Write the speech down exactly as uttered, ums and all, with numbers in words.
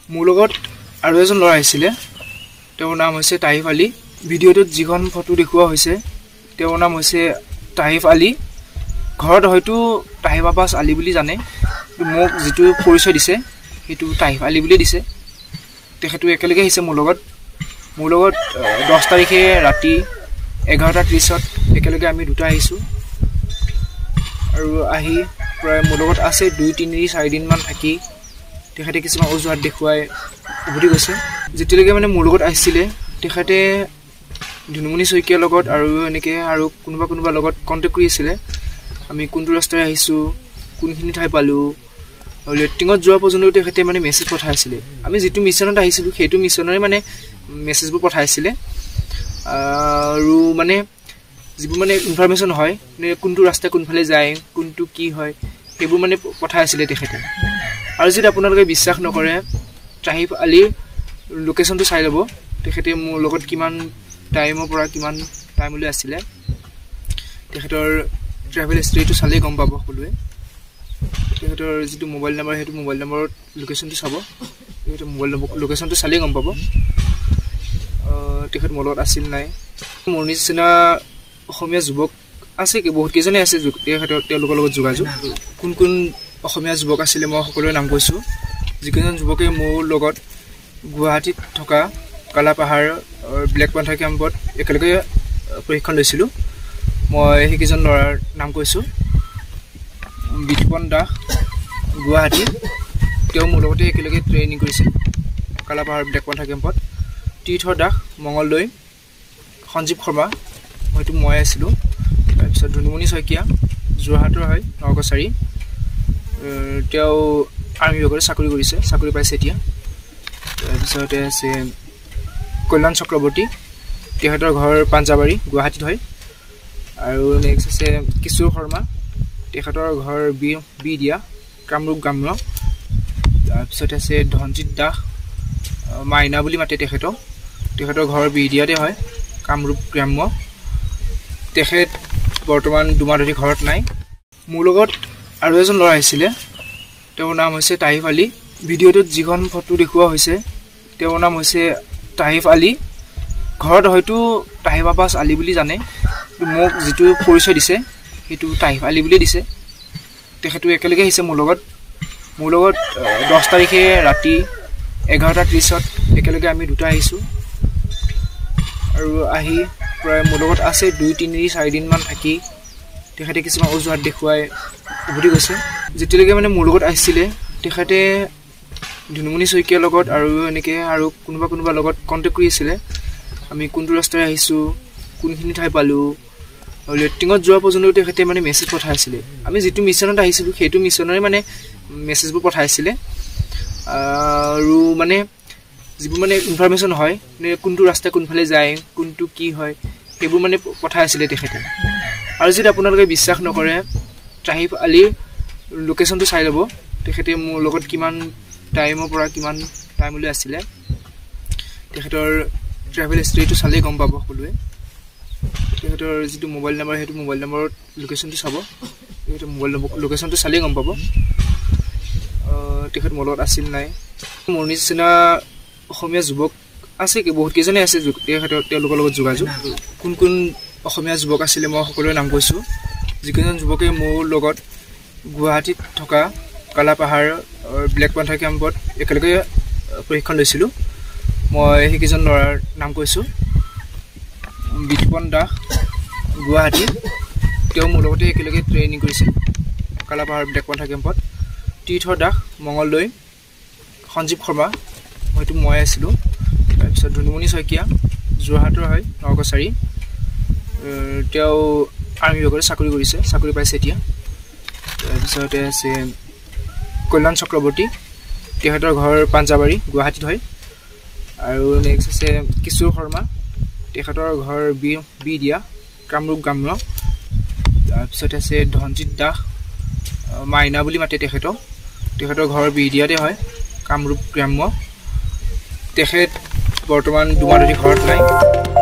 মোৰ লগত আৰু এজন ল'ৰা আহিছিলে তেওঁৰ নাম হৈছে তাহিফ আলী ভিডিঅ'টোত যিখন ফটো দেখুওৱা হৈছে তেওঁৰ নাম হৈছে তাহিফ আলী ঘৰত হয়তো তাহিফ আব্বাছ আলী বুলি জানে মোক যেটো পৰিচয় দিছে হেতু তাহিফ আলী বুলি দিছে তেখেতু একেলগে আহিছে মোৰ লগত মোৰ লগত দহ তাৰিখে ৰাতি এঘাৰটা ত্ৰিশ ত একেলগে আমি দুটা আহিছো আৰু আহি প্ৰায় মোৰ লগত আছে দুই তিনি চাৰি দিন মান থাকি তেখেতে কিছুমান অজুহাত দেখুৱাই উভতি গৈছে যেতিয়ালৈকে মানে মোৰ লগত আহিছিলে তেখেতে ধুনুমণি শইকীয়াৰ লগত আৰু এনেকে আৰু কোনোবা কোনোবা লগত কন্টেক্ট কৰি আছিল আমি কোনটো ৰাস্তাৰে আহিছো কোনখিনি ঠাই পালো আৰু লেটিঙত যোৱা পৰ্যন্ত তেখেতে মানে মেছেজ পঠাইছিলে আমি যেটো মিছনত আহিছিলো হেতু মিছনৰে মানে মেছেজবোৰ পঠাইছিলে আৰু মানে যিবোৰ মানে ইনফৰমেশন হয় কোনটো ৰাস্তা কোনফালে যায় কোনটো কি হয় হেবোৰ মানে পঠাইছিলে তেখেতে আৰু যদি আপোনালোকে বিশ্বাস নকৰে তাহিফ আলীৰ লোকেশনটো চাই লব তেখেতে মোৰ লগত কিমান টাইমৰ পৰা কিমান টাইমলৈ আছিল তেখেতৰ ট্ৰেভেল হিষ্ট্ৰীটো চালে গম পাব সকলোৱে তেখেতৰ যেটো মোবাইল নম্বৰ হেতু মোবাইল নম্বৰত লোকেশনটো চাব তেখেতৰ মোবাইল লোকেশনটো চালে গম পাব তেখেত মোৰ লগত আছিল নাই মোৰ নিচিনা অসমীয়া যুৱক আছে কি বহুত কেজনে আছে তেখেতৰ তেওঁলোকৰ লগত যোগাযোগ কোন কোন অসমীয়া যুৱক আছিল মই সকলোৰে নাম কৈছো যিকেজন যুৱকে মোৰ লগত গুৱাহাটীত থকা কালা পাহাৰ ব্লেক পান্থাৰ কেম্পত একেলগে প্ৰশিক্ষণ লৈছিলো মই হেকিজন লৰাৰ নাম কৈছো বিতপন দাস গুৱাহাটী তেওঁ মোৰ লগতে একেলগে ট্ৰেইনিং কৰিছিল কালা পাহাৰ ব্লেক পান্থাৰ কেম্পত তীৰ্থ দাস মঙ্গলদৈ সঞ্জীৱ শৰ্মা হয়তো মই আছিলো তাৰপিছত ধুনুমণি শইকীয়া যোৰহাটৰ হয় নগৰচাৰী তেওঁ আৰ্মি বিভাগত চাকৰি কৰিছে চাকৰি পাইছে এতিয়া তাৰপিছতে আছে কল্যাণ চক্ৰৱৰ্তী তেখেতৰ ঘৰ পাঞ্জাবাৰী গুৱাহাটীত হয় আৰু নেক্সট আছে কিশোৰ শৰ্মা তেখেতৰ ঘৰ বি বি দিয়া কামৰূপ গ্ৰাম্য তাৰপিছত আছে ধনজিত দাস মাইনা বুলি মাতে তেখেতক তেখেতৰ ঘৰ বি দিয়াতে হয় কামৰূপ গ্ৰাম্য তেখেত বৰ্তমান দুমাহ ধৰি ঘৰত নাই মোৰ লগত আৰু এজন ল'ৰা আহিছিলে তেওঁৰ নাম হৈছে তাহিফ আলী ভিডিঅ'টোত যিখন ফটো দেখুওৱা হৈছে তেওঁৰ নাম হৈছে তাহিফ আলী ঘৰত হয়তো তাহিফ আব্বাছ আলী বুলি জানে মোক যেটো পৰিচয় দিছে হেতু তাহিফ আলী বুলি দিছে তেখেতু একেলগে আহিছে মোৰ লগত মোৰ লগত দহ তাৰিখে ৰাতি এঘাৰটা ত্ৰিশ ত একেলগে আমি দুটা আহিছো আৰু আহি প্ৰায় মোৰ লগত আছে দুই তিনি চাৰি দিন মান থাকি তেখেতে কিছুমান অজুহাত দেখুৱাই উভতি গৈছে যেতিয়ালৈকে মানে মোৰ লগত আহিছিলে তেখেতে ধুনুমণি শইকীয়াৰ লগত আৰু এনেকে আৰু কোনোবা কোনোবা লগত কন্টেক্ট কৰি আছিল আমি কোনটো ৰাস্তাৰে আহিছো কোনখিনি ঠাই পালো আৰু লেটিঙত যোৱা পৰ্যন্ত তেখেতে মানে মেছেজ পঠাইছিলে আমি যেটো মিছনত আহিছিলো হেতু মিছনৰে মানে মেছেজবোৰ পঠাইছিলে আৰু মানে যিবোৰ মানে ইনফৰমেশন হয় কোনটো ৰাস্তা কোনফালে যায় কোনটো কি হয় হেবোৰ মানে পঠাইছিলে তেখেতে আৰু যদি আপোনালোকে বিশ্বাস নকৰে তাহিফ আলীৰ লোকেশনটো চাই লব তেখেতে মোৰ লগত কিমান টাইমৰ পৰা কিমান টাইমলৈ আছিল তেখেতৰ ট্ৰেভেল হিষ্ট্ৰীটো চালে গম পাব সকলোৱে তেখেতৰ যেটো মোবাইল নম্বৰ হেতু মোবাইল নম্বৰত লোকেশনটো চাব তেখেতৰ মোবাইল লোকেশনটো চালে গম পাব তেখেত মোৰ লগত আছিল নাই মোৰ নিচিনা অসমীয়া যুৱক আছে কি বহুত কেজনে আছে তেখেতৰ তেওঁলোকৰ লগত যোগাযোগ কোন কোন অসমীয়া যুৱক আছিল মই সকলোৰে নাম কৈছো যিকেজন যুৱকে মোৰ লগত গুৱাহাটীত থকা কালা পাহাৰ ব্লেক পান্থাৰ কেম্পত একেলগে প্ৰশিক্ষণ লৈছিলো মই হেকিজন লৰাৰ নাম কৈছো বিতপন দাস গুৱাহাটী তেওঁ মোৰ লগতে একেলগে ট্ৰেইনিং কৰিছিল কালা পাহাৰ ব্লেক পান্থাৰ কেম্পত তীৰ্থ দাস মঙ্গলদৈ সঞ্জীৱ শৰ্মা হয়তো মই আছিলো তাৰপিছত ধুনুমণি শইকীয়া যোৰহাটৰ হয় নগৰচাৰী তেওঁ আৰ্মি বিভাগত চাকৰি কৰিছে চাকৰি পাইছে এতিয়া তাৰপিছতে আছে কল্যাণ চক্ৰৱৰ্তী তেখেতৰ ঘৰ পাঞ্জাবাৰী গুৱাহাটীত হয় আৰু নেক্সট আছে কিশোৰ শৰ্মা তেখেতৰ ঘৰ বি বি দিয়া কামৰূপ গ্ৰাম্য তাৰপিছত আছে ধনজিত দাস মাইনা বুলি মাতে তেখেতক তেখেতৰ ঘৰ বি দিয়াতে হয় কামৰূপ গ্ৰাম্য তেখেত বৰ্তমান দুমাহ ধৰি ঘৰত নাই